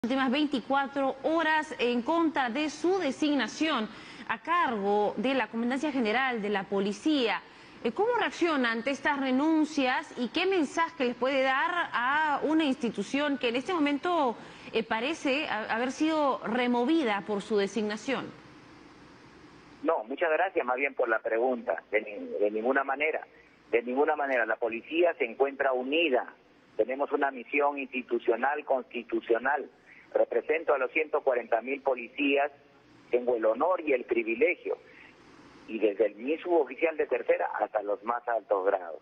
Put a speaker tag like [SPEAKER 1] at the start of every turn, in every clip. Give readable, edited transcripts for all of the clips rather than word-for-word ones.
[SPEAKER 1] Últimas 24 horas en contra de su designación a cargo de la Comandancia General de la Policía. ¿Cómo reacciona ante estas renuncias y qué mensaje les puede dar a una institución que en este momento parece haber sido removida por su designación?
[SPEAKER 2] No, muchas gracias más bien por la pregunta. De ninguna manera, la policía se encuentra unida. Tenemos una misión institucional, constitucional. Represento a los 140.000 policías, tengo el honor y el privilegio, y desde mi suboficial de tercera hasta los más altos grados.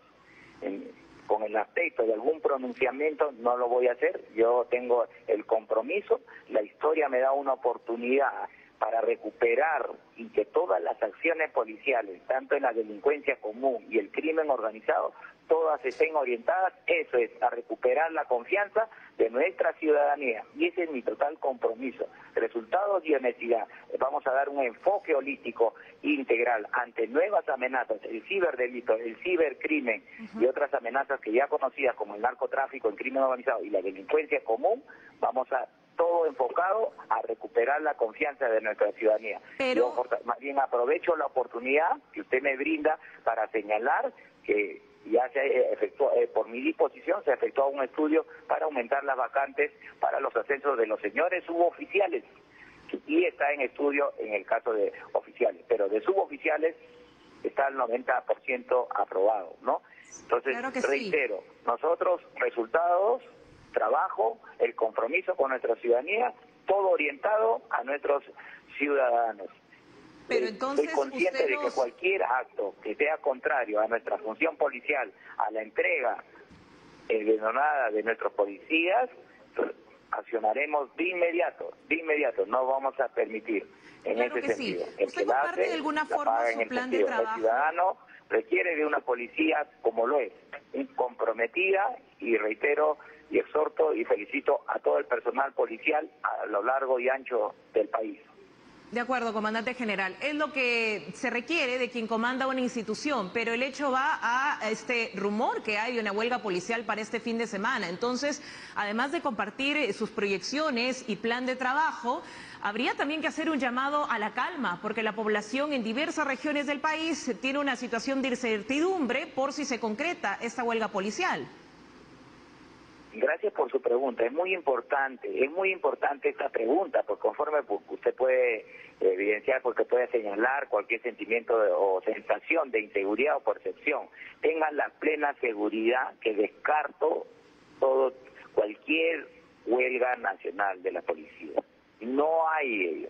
[SPEAKER 2] Con el aspecto de algún pronunciamiento no lo voy a hacer, yo tengo el compromiso, la historia me da una oportunidad para recuperar y que todas las acciones policiales, tanto en la delincuencia común y el crimen organizado, todas estén orientadas, eso es, a recuperar la confianza de nuestra ciudadanía. Y ese es mi total compromiso. Resultados y honestidad. Vamos a dar un enfoque holístico integral ante nuevas amenazas, el ciberdelito, el cibercrimen y otras amenazas que ya conocidas como el narcotráfico, el crimen organizado y la delincuencia común. Vamos a todo enfocado a recuperar la confianza de nuestra ciudadanía.
[SPEAKER 1] Pero...
[SPEAKER 2] Yo más bien aprovecho la oportunidad que usted me brinda para señalar que ya se efectuó, por mi disposición se efectuó un estudio para aumentar las vacantes para los ascensos de los señores suboficiales, y está en estudio en el caso de oficiales, pero de suboficiales está el 90% aprobado, ¿no? Entonces, claro que reitero, sí. Nosotros, resultados, trabajo, el compromiso con nuestra ciudadanía, todo orientado a nuestros ciudadanos.
[SPEAKER 1] Pero entonces,
[SPEAKER 2] soy consciente de que cualquier acto que sea contrario a nuestra función policial, a la entrega denodada de nuestros policías, accionaremos de inmediato, no vamos a permitir en ese sentido.
[SPEAKER 1] Sí. ¿Usted comparte de alguna forma su plan de trabajo?
[SPEAKER 2] El ciudadano requiere de una policía como lo es, comprometida, y reitero y exhorto y felicito a todo el personal policial a lo largo y ancho del país.
[SPEAKER 1] De acuerdo, comandante general. Es lo que se requiere de quien comanda una institución, pero el hecho va a este rumor que hay de una huelga policial para este fin de semana. Entonces, además de compartir sus proyecciones y plan de trabajo, habría también que hacer un llamado a la calma, porque la población en diversas regiones del país tiene una situación de incertidumbre por si se concreta esta huelga policial.
[SPEAKER 2] Gracias por su pregunta, es muy importante esta pregunta, porque conforme usted puede evidenciar, porque puede señalar cualquier sentimiento o sensación de inseguridad o percepción. Tengan la plena seguridad que descarto cualquier huelga nacional de la policía. No hay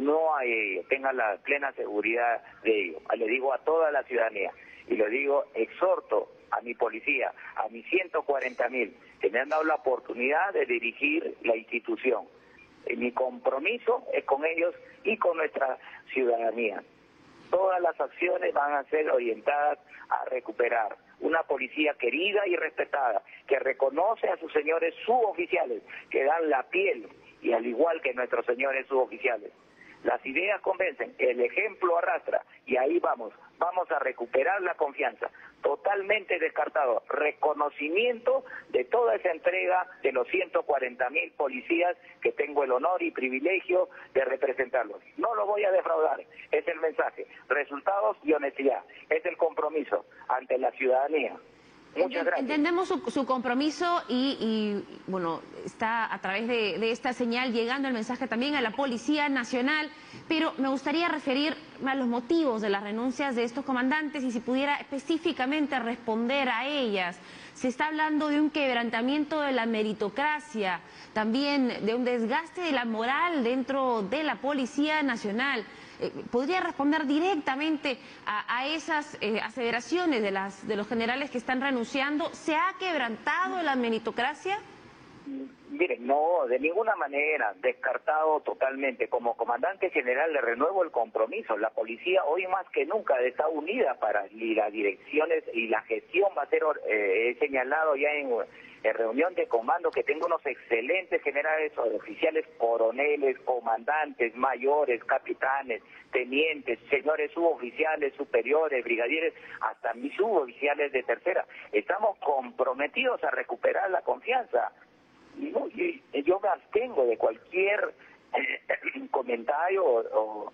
[SPEAKER 2] ello, tengan la plena seguridad de ello. Le digo a toda la ciudadanía, y lo digo, exhorto a mi policía, a mis 140.000, que me han dado la oportunidad de dirigir la institución. Mi compromiso es con ellos y con nuestra ciudadanía. Todas las acciones van a ser orientadas a recuperar una policía querida y respetada, que reconoce a sus señores suboficiales, que dan la piel, y al igual que nuestros señores suboficiales. Las ideas convencen, el ejemplo arrastra, y ahí vamos a recuperar la confianza. Totalmente descartado, reconocimiento de toda esa entrega de los 140.000 policías que tengo el honor y privilegio de representarlos. No lo voy a defraudar, es el mensaje. Resultados y honestidad, es el compromiso ante la ciudadanía. Muchas gracias.
[SPEAKER 1] Entendemos su compromiso y bueno, está a través de esta señal llegando el mensaje también a la Policía Nacional, pero me gustaría referirme a los motivos de las renuncias de estos comandantes y si pudiera específicamente responder a ellas. Se está hablando de un quebrantamiento de la meritocracia, también de un desgaste de la moral dentro de la Policía Nacional. ¿Podría responder directamente a esas aseveraciones de los generales que están renunciando? ¿Se ha quebrantado la meritocracia?
[SPEAKER 2] Miren, no, de ninguna manera, descartado totalmente. Como comandante general le renuevo el compromiso. La policía hoy más que nunca está unida y las direcciones y la gestión va a ser, he señalado ya en reunión de comando que tengo unos excelentes generales, oficiales, coroneles, comandantes, mayores, capitanes, tenientes, señores suboficiales, superiores, brigadieres, hasta mis suboficiales de tercera. Estamos comprometidos a recuperar la confianza. y yo me abstengo de cualquier comentario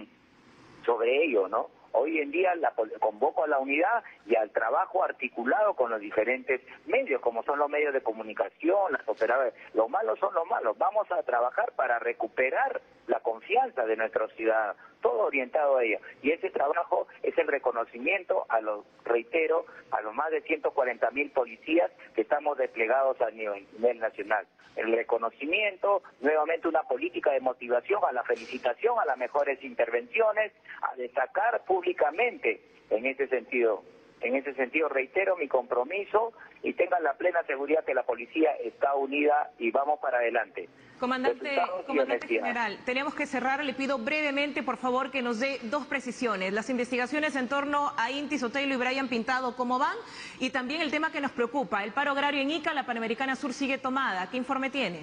[SPEAKER 2] sobre ello, ¿no? Hoy en día convoco a la unidad y al trabajo articulado con los diferentes medios, como son los medios de comunicación, las operadoras. Los malos son los malos. Vamos a trabajar para recuperar la confianza de nuestros ciudadanos, todo orientado a ello. Y ese trabajo es el reconocimiento a los, reitero, a los más de 140.000 policías que estamos desplegados a nivel nacional. El reconocimiento, nuevamente una política de motivación, a la felicitación, a las mejores intervenciones, a destacar públicamente en ese sentido. En ese sentido reitero mi compromiso y tengan la plena seguridad que la policía está unida y vamos para adelante.
[SPEAKER 3] Comandante general, tenemos que cerrar. Le pido brevemente, por favor, que nos dé dos precisiones. Las investigaciones en torno a Inti Sotelo y Brian Pintado, ¿cómo van? Y también el tema que nos preocupa, el paro agrario en Ica, la Panamericana Sur sigue tomada. ¿Qué informe tiene?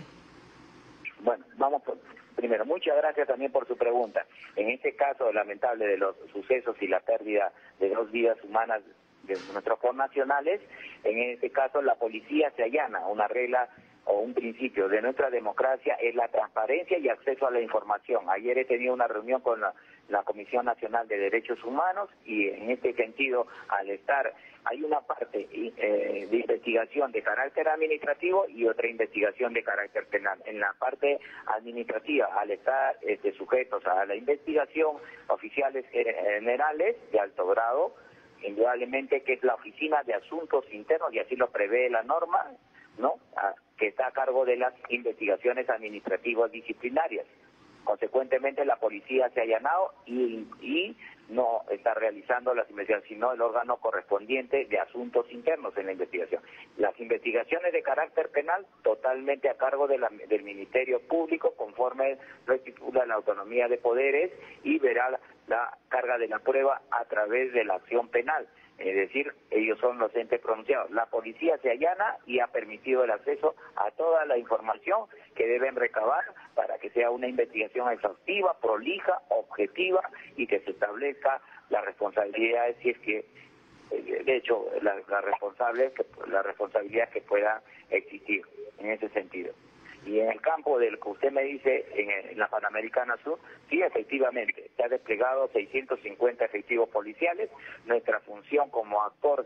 [SPEAKER 3] Bueno,
[SPEAKER 2] vamos primero, muchas gracias también por su pregunta. En este caso lamentable de los sucesos y la pérdida de 2 vidas humanas de nuestros connacionales, en este caso la policía se allana. Una regla o un principio de nuestra democracia es la transparencia y acceso a la información. Ayer he tenido una reunión con la Comisión Nacional de Derechos Humanos y en este sentido, al estar, hay una parte de investigación de carácter administrativo y otra investigación de carácter penal. En la parte administrativa, al estar sujetos a la investigación, oficiales generales de alto grado, indudablemente que es la Oficina de Asuntos Internos, y así lo prevé la norma, ¿no?, que está a cargo de las investigaciones administrativas disciplinarias. Consecuentemente, la policía se ha allanado y no está realizando las investigaciones, sino el órgano correspondiente de asuntos internos en la investigación. Las investigaciones de carácter penal totalmente a cargo del Ministerio Público, conforme lo estipula la autonomía de poderes, y verá la carga de la prueba a través de la acción penal. Es decir, ellos son los entes pronunciados. La policía se allana y ha permitido el acceso a toda la información que deben recabar para que sea una investigación exhaustiva, prolija, objetiva y que se establezca las responsabilidades, si es que, de hecho, la responsabilidad que pueda existir en ese sentido. Y en el campo del que usted me dice, en la Panamericana Sur, sí, efectivamente, se ha desplegado 650 efectivos policiales. Nuestra función como actor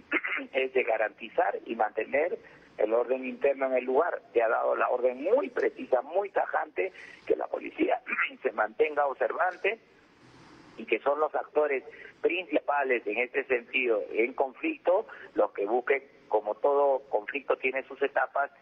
[SPEAKER 2] es de garantizar y mantener el orden interno en el lugar. Se ha dado la orden muy precisa, muy tajante, que la policía se mantenga observante y que son los actores principales en este sentido en conflicto, los que busquen, como todo conflicto tiene sus etapas,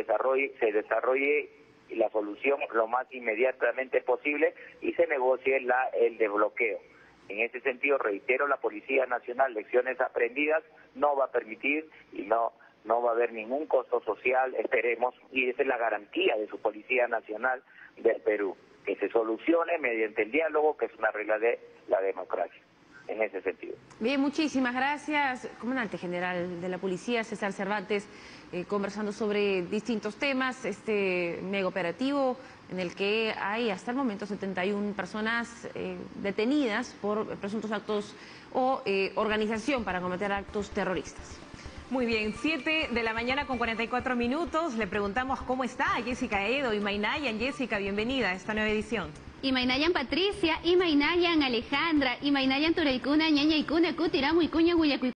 [SPEAKER 2] se desarrolle la solución lo más inmediatamente posible y se negocie el desbloqueo. En ese sentido, reitero, la Policía Nacional, lecciones aprendidas, no va a permitir y no va a haber ningún costo social, esperemos, y esa es la garantía de su Policía Nacional del Perú, que se solucione mediante el diálogo, que es una regla de la democracia. En ese sentido.
[SPEAKER 1] Bien, muchísimas gracias. Comandante General de la Policía, César Cervantes, conversando sobre distintos temas, este mega operativo en el que hay hasta el momento 71 personas detenidas por presuntos actos o organización para cometer actos terroristas.
[SPEAKER 3] Muy bien, 7 de la mañana con 44 minutos. Le preguntamos cómo está Jessica Edo y Maynayan. Jessica, bienvenida a esta nueva edición.
[SPEAKER 4] Imaynayan Patricia, Imaynayan Alejandra, Imaynayan Turaykuna, Ñañaykuna, Kutiramu, Ikuña, Guyacuy.